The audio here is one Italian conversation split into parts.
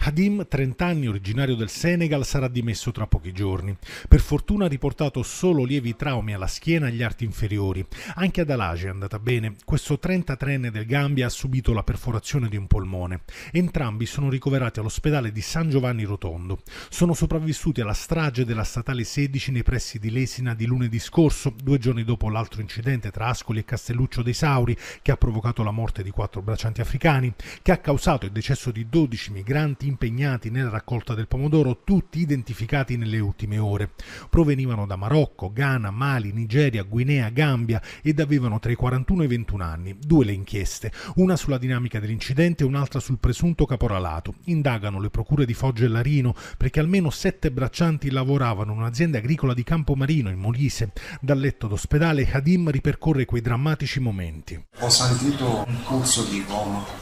Hadim, 30 anni, originario del Senegal, sarà dimesso tra pochi giorni. Per fortuna ha riportato solo lievi traumi alla schiena e agli arti inferiori. Anche ad Alage è andata bene. Questo 33enne del Gambia ha subito la perforazione di un polmone. Entrambi sono ricoverati all'ospedale di San Giovanni Rotondo. Sono sopravvissuti alla strage della statale 16 nei pressi di Lesina di lunedì scorso, 2 giorni dopo l'altro incidente tra Ascoli e Castelluccio dei Sauri, che ha provocato la morte di 4 braccianti africani, che ha causato il decesso di 12 migranti impegnati nella raccolta del pomodoro, tutti identificati nelle ultime ore. Provenivano da Marocco, Ghana, Mali, Nigeria, Guinea, Gambia ed avevano tra i 41 e i 21 anni. 2 le inchieste, una sulla dinamica dell'incidente e un'altra sul presunto caporalato. Indagano le procure di Foggia e Larino perché almeno 7 braccianti lavoravano in un'azienda agricola di Campomarino, in Molise. Dal letto d'ospedale Hadim ripercorre quei drammatici momenti. Ho sentito un pulso di gomito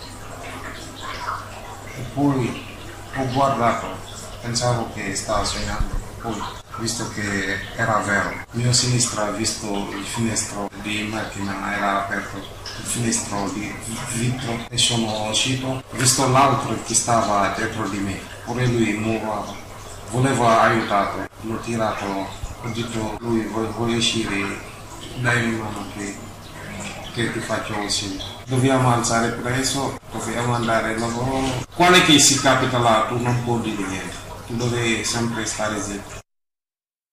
e poi ho guardato, pensavo che stava sognando, poi visto che era vero. Il mio sinistro ha visto il finestrino di macchina, era aperto, il finestrino di vetro e sono uscito. Ho visto l'altro che stava dietro di me, pure lui muoveva, voleva aiutare, l'ho tirato, ho detto lui voglio uscire, dai una mano che ti faccio uscire. Dobbiamo alzare presto, dobbiamo andare al lavoro. Quale che si capita là, tu non puoi dire niente, tu devi sempre stare zitto.